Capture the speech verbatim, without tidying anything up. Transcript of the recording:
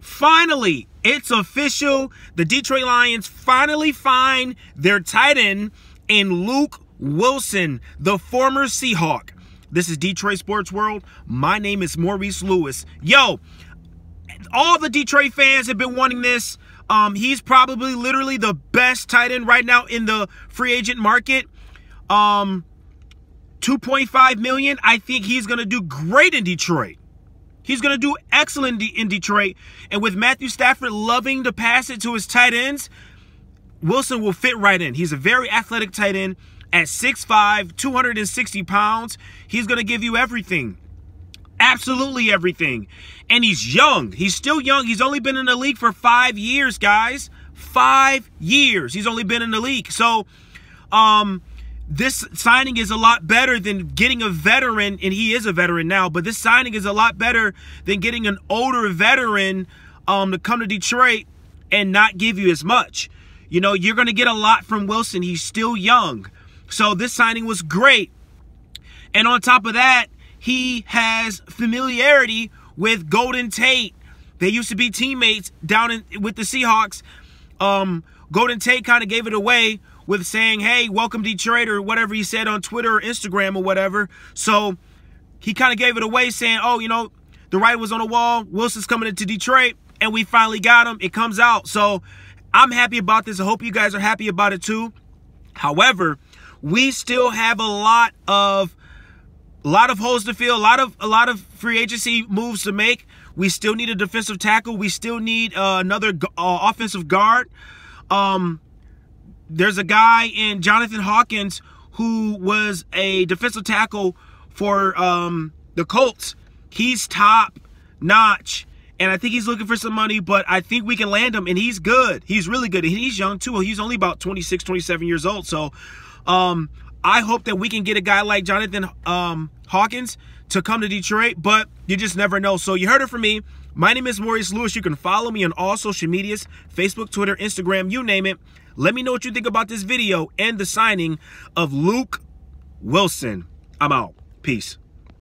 Finally, it's official. The Detroit Lions finally find their tight end in Luke Wilson, the former Seahawk. This is Detroit Sports World. My name is Maurice Lewis. Yo, all the Detroit fans have been wanting this. Um, he's probably literally the best tight end right now in the free agent market. Um, two point five million dollars. I think he's going to do great in Detroit. He's going to do excellent in Detroit. And with Matthew Stafford loving to pass it to his tight ends, Wilson will fit right in. He's a very athletic tight end at six five, two hundred sixty pounds. He's going to give you everything. Absolutely everything. And he's young. He's still young. He's only been in the league for five years, guys. Five years. He's only been in the league. So, um... this signing is a lot better than getting a veteran, and he is a veteran now, but this signing is a lot better than getting an older veteran um, to come to Detroit and not give you as much. You know, you're going to get a lot from Wilson. He's still young. So this signing was great. And on top of that, he has familiarity with Golden Tate. They used to be teammates down in, with the Seahawks. Um, Golden Tate kind of gave it away with saying, hey, welcome Detroit, or whatever he said on Twitter or Instagram or whatever. So he kind of gave it away saying, oh, you know, the writing was on the wall. Wilson's coming into Detroit, and we finally got him. It comes out. So I'm happy about this. I hope you guys are happy about it too. However, we still have a lot of a lot of holes to fill, a lot of a lot of free agency moves to make. We still need a defensive tackle. We still need uh, another uh, offensive guard. Um, There's a guy in Jonathan Hawkins who was a defensive tackle for um, the Colts. He's top notch, and I think he's looking for some money, but I think we can land him, and he's good. He's really good, and he's young too. He's only about twenty-six, twenty-seven years old. So um, I hope that we can get a guy like Jonathan um, Hawkins to come to Detroit, but you just never know. So you heard it from me. My name is Maurice Lewis. You can follow me on all social medias, Facebook, Twitter, Instagram, you name it. Let me know what you think about this video and the signing of Luke Wilson. I'm out. Peace.